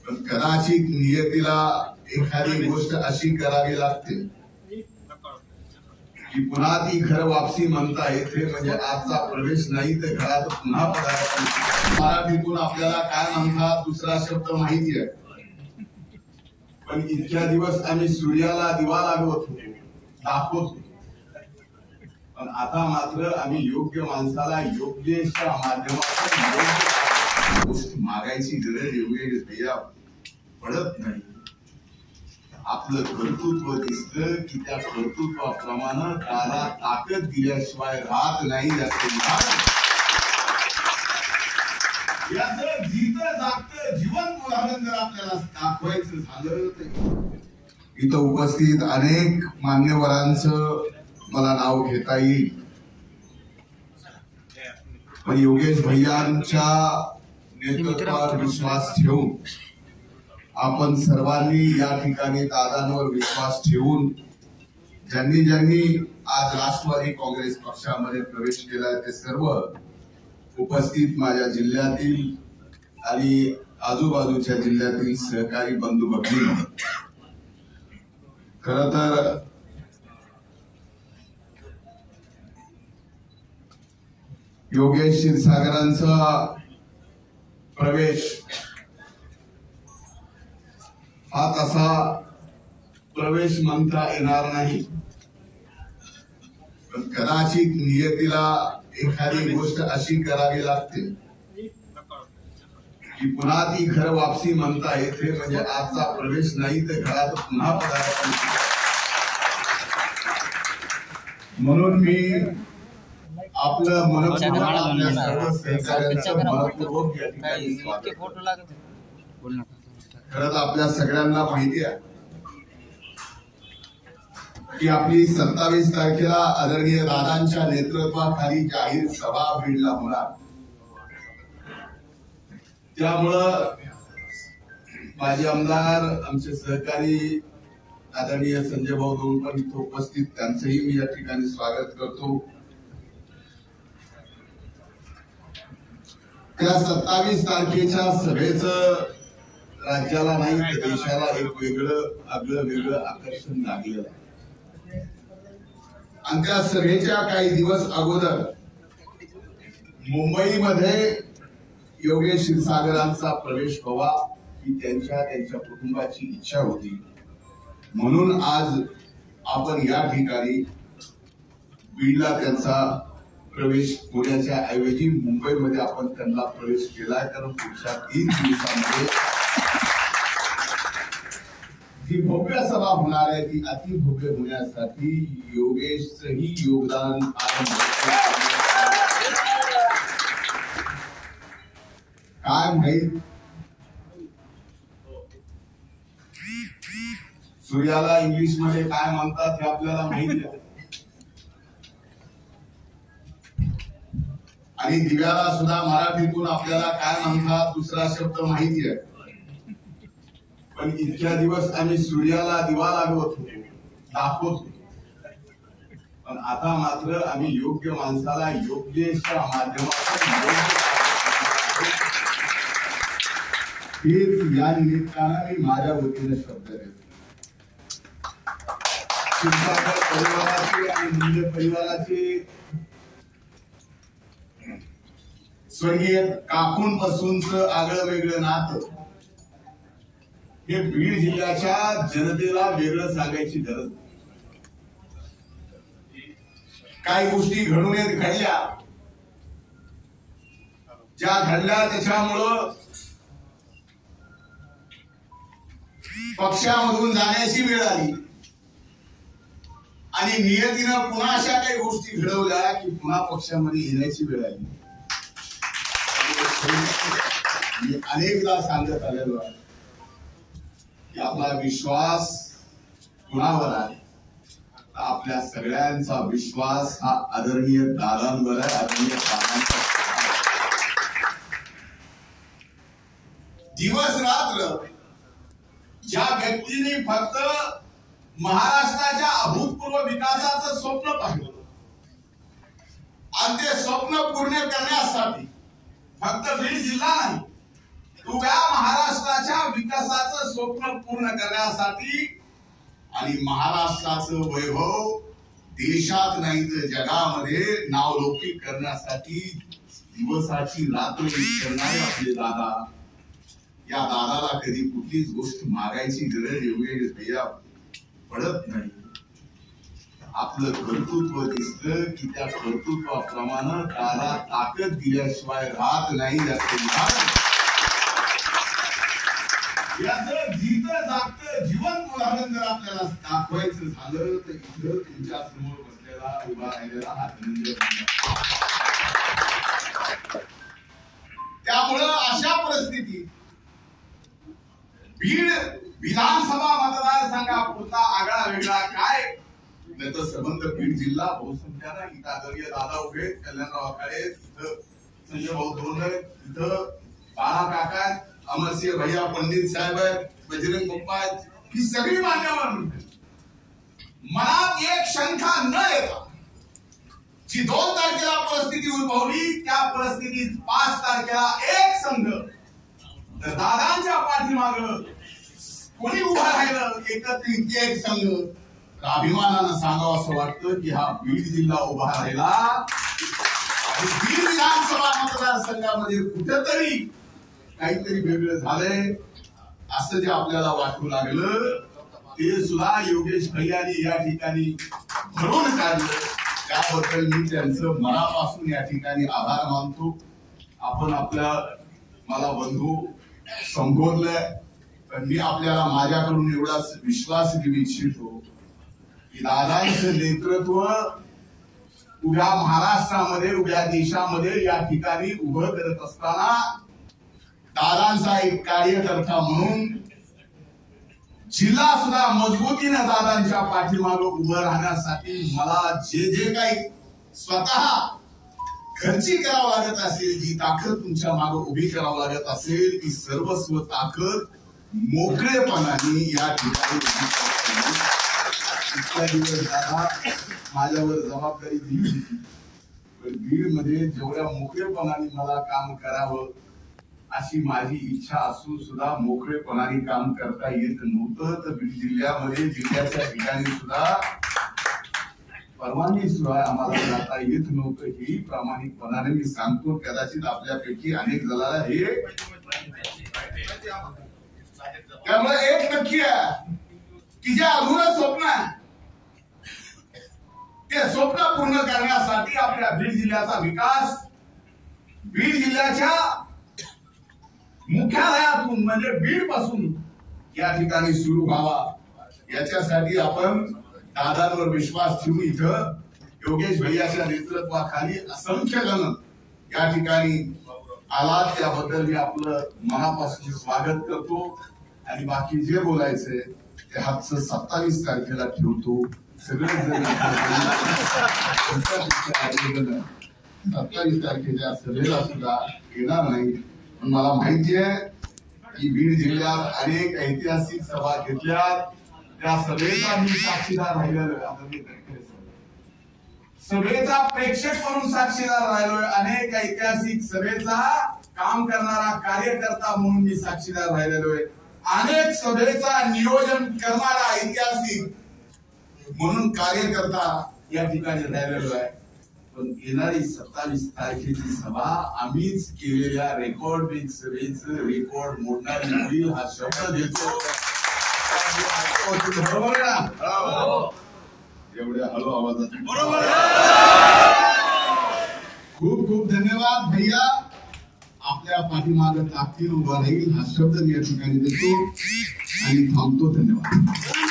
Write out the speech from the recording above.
कदाचित नियतीला एखादी गोष्ट अशी करावी लागते की पुन्हा ती घर वापसी म्हणता येते. म्हणजे आजचा प्रवेश नाही तर घरात पुन्हा पडायला. मराठीतून आपल्याला काय म्हणतात दुसरा शब्द माहिती आहे, पण इतक्या दिवस आम्ही सूर्याला दिवा लागवत होतो, दाखवत होतो. पण आता मात्र आम्ही योग्य माणसाला योग्यच्या माध्यमातून गोष्टी मागायची गरज एवढी भैया पडत नाही. आपलं कर्तृत्व दिसतं की त्या कर्तृत्वाप्रमाणे त्याला ताकद दिल्याशिवाय राहत नाही. याचं जिथं जागतं जिवंत उदाहरण जर आपल्याला दाखवायचं झालं तर इथं उपस्थित अनेक मान्यवरांचं मला नाव घेता येईल, पण योगेश भैयांच्या नेतृत्वावर विश्वास ठेवून आपण सर्वांनी या ठिकाणी दादांवर विश्वास ठेवून ज्यांनी ज्यांनी आज राष्ट्रवादी काँग्रेस पक्षामध्ये प्रवेश केलाय ते सर्व उपस्थित माझ्या जिल्ह्यातील आणि आजूबाजूच्या जिल्ह्यातील सहकारी बंधू भगिनी. खरं तर योगेश क्षीरसागरांचा प्रवेश हा तसा प्रवेश म्हणता येणार नाही, पण कदाचित नियतीला एखादी गोष्ट अशी करावी लागते की पुन्हा ती घर वापसी म्हणता येते. म्हणजे आजचा प्रवेश नाही तर घरात पुन्हा पडायला. म्हणून मी आपलं मनपूर्वक सर्व सहकार्यांचं मनपूर्वक या ठिकाणी स्वागत करतो. खरं तर आपल्या सगळ्यांना माहिती आहे की आपली 27 तारखेला आदरणीय दादांच्या नेतृत्वाखाली जाहीर सभा बीडला होणार. त्यामुळं माजी आमदार आमचे सहकारी आदरणीय संजय भाऊ दोन पण इथे उपस्थित, त्यांचंही मी या ठिकाणी स्वागत करतो. त्या 27 तारखेच्या सभेचं राज्याला नाही तर देशाला एक वेगळं आकर्षण लागलेलं आहे. आणि त्या सभेच्या काही दिवस अगोदर मुंबईमध्ये योगेश क्षीरसागरांचा प्रवेश व्हावा ही त्यांच्या कुटुंबाची इच्छा होती. म्हणून आज आपण या ठिकाणी बीडला त्यांचा प्रवेश होण्याच्या ऐवजी मुंबईमध्ये आपण त्यांना प्रवेश केलाय. कारण पुढच्या 3 दिवसांमध्ये जी भव्य सभा होणार आहे ती अतिभव्य होण्यासाठी योगेशचंही योगदान काय माहित. सूर्याला इंग्लिश मध्ये काय म्हणतात हे आपल्याला माहिती आहे, आणि दिव्याला सुद्धा मराठीतून आपल्याला काय म्हणतात दुसरा शब्द माहिती आहे. पण इतक्या दिवस आम्ही सूर्याला दिवा लागवत होतो, दाखवत होतो. पण आता मात्र आम्ही योग्य माणसाला योग्यच्या माध्यमातून हेच या निमित्तानं मी माझ्या वतीने शब्द देतो. क्षीरसागर परिवाराचे आणि मुंडे परिवाराचे स्वर्गीय काकूंपासूनच आगळं वेगळं नातं हे बीड जिल्ह्याच्या जनतेला वेगळं सांगायची गरज. काही गोष्टी घडून घडल्या, ज्या घडल्या त्याच्यामुळं पक्षामधून जाण्याची वेळ आली आणि नियतीनं पुन्हा अशा काही गोष्टी घडवल्या की पुन्हा पक्षामध्ये येण्याची वेळ आली. मी अनेकदा सांगत आलेलो आहे की आपला विश्वास कुणावर आहे. आपल्या सगळ्यांचा विश्वास हा आदरणीय दादांवर आहे. आदरणीय दादांचा दिवस रात्र ज्या व्यक्तीने फक्त महाराष्ट्राच्या अभूतपूर्व विकासाचं स्वप्न पाहिलं आणि ते स्वप्न पूर्ण करण्यासाठी फक्त बीड जिल्हा नाही उभ्या महाराष्ट्राच्या विकास स्वप्न पूर्ण करण्यासाठी आणि महाराष्ट्राचं वैभव देशात नाही तर जगामध्ये नावलौकिक करण्यासाठी दिवसाची रात्र करणारे आपले दादा, या दादाला कधी कुठलीच गोष्ट मागायची गरज एवढी भैया पडत नाही. आपलं कर्तृत्व दिसलं की त्या कर्तृत्वाप्रमाणे त्याला ताकद दिल्याशिवाय राहत नाही. याचं जिथं जागतं जिवंत उदाहरण जर आपल्याला दाखवायचं झालं तर इथं तुमच्या समोर बसलेला उभा राहिलेला हा धनंजय. त्यामुळं अशा परिस्थितीत बीड विधानसभा मतदारसंघापुरता आगळा वेगळा काय तर संबंध बीड जिल्हा बहुसंख्यानं इथं आदरणीय दादा उभे, कल्याणराव आखाडे, इथं संजय भाऊ धोंडे, इथं बाळा काका, अमरसिंह भैया पंडित साहेब, बजरंग पप्पा, ही सगळी मान्यवर मनात एक शंका न येता जी 2 तारखेला परिस्थिती उद्भवली त्या परिस्थितीत 5 तारखेला एक संघ तर दादांच्या पाठीमागं कोणी उभा राहिलं एकत्रित एक संघ. अभिमानानं सांगावं असं वाटतं की हा बीड जिल्हा उभा राहिला आणि बीड विधानसभा मतदारसंघामध्ये कुठेतरी काहीतरी वेगळं झालंय असं जे आपल्याला वाटू लागलं ते सुद्धा योगेश भैयानी या ठिकाणी भरून काढलं. त्याबद्दल मी त्यांचं मनापासून या ठिकाणी आभार मानतो. आपण आपल्या मला बंधू संबोधलंय पण मी आपल्याला माझ्याकडून एवढाच विश्वास देऊ इच्छितो की दादांचं नेतृत्व उभ्या महाराष्ट्रामध्ये उभ्या देशामध्ये या ठिकाणी उभं करत असताना दादांचा एक कार्यकर्ता म्हणून जिल्हा सुद्धा मजबूतीने दादांच्या पाठीमागे उभं राहण्यासाठी मला जे जे काही स्वतः खर्ची करावं लागत असेल, जी ताकद तुमच्या मागे उभी करावं लागत असेल ती सर्वस्व ताकद मोकळेपणाने या ठिकाणी दादा माझ्यावर जबाबदारी दिली होती. पण बीड मध्ये जेवढ्या मोकळेपणाने मला काम करावं अशी माझी इच्छा असून सुद्धा मोकळेपणाने काम करता येत नव्हतं. तर बीड जिल्ह्यामध्ये जिल्ह्याच्या ठिकाणी सुद्धा परवानगी शिवाय आम्हाला जाता येत नव्हतं ही प्रामाणिकपणाने मी सांगतो. कदाचित आपल्यापैकी अनेक जणांना हे त्यामुळे एक नक्की आहे की जे अधुरं स्वप्न आहे ते स्वप्न पूर्ण करण्यासाठी आपल्या बीड जिल्ह्याचा विकास बीड जिल्ह्याच्या मुख्यालयातून म्हणजे बीड पासून या ठिकाणी सुरू व्हावा याच्यासाठी आपण दादांवर विश्वास ठेवून इथं योगेश भैयाच्या नेतृत्वाखाली असंख्य जण या ठिकाणी आलात त्याबद्दल मी आपलं मनापासून स्वागत करतो. आणि बाकी जे बोलायचंय ते हातचं 27 तारखेला ठेवतो. सगळेच जण 27 तारखेच्या सभेला सुद्धा येणार नाही. पण मला माहिती आहे की बीड जिल्ह्यात अनेक ऐतिहासिक सभा घेतल्या त्या सभेचा मी साक्षीदार राहिलेलो सभेचा प्रेक्षक म्हणून साक्षीदार राहिलोय. अनेक ऐतिहासिक सभेचा काम करणारा कार्यकर्ता म्हणून मी साक्षीदार राहिलेलो आहे. अनेक सभेचा नियोजन करणारा ऐतिहासिक म्हणून कार्यकर्ता या ठिकाणी राहिलेलो आहे. पण येणारी 27 तारखेची सभा आम्हीच केलेल्या रेकॉर्ड ब्रेक सभेचं रेकॉर्ड मोडणारी होईल हा शब्द देतो. बरोबर ना? एवढ्या हळू आवाजात बरोबर. खूप खूप धन्यवाद भैया. आपल्या पाठीमागे ताकदीने उभा राहील हा शब्द मी या ठिकाणी देतो आणि थांबतो. धन्यवाद.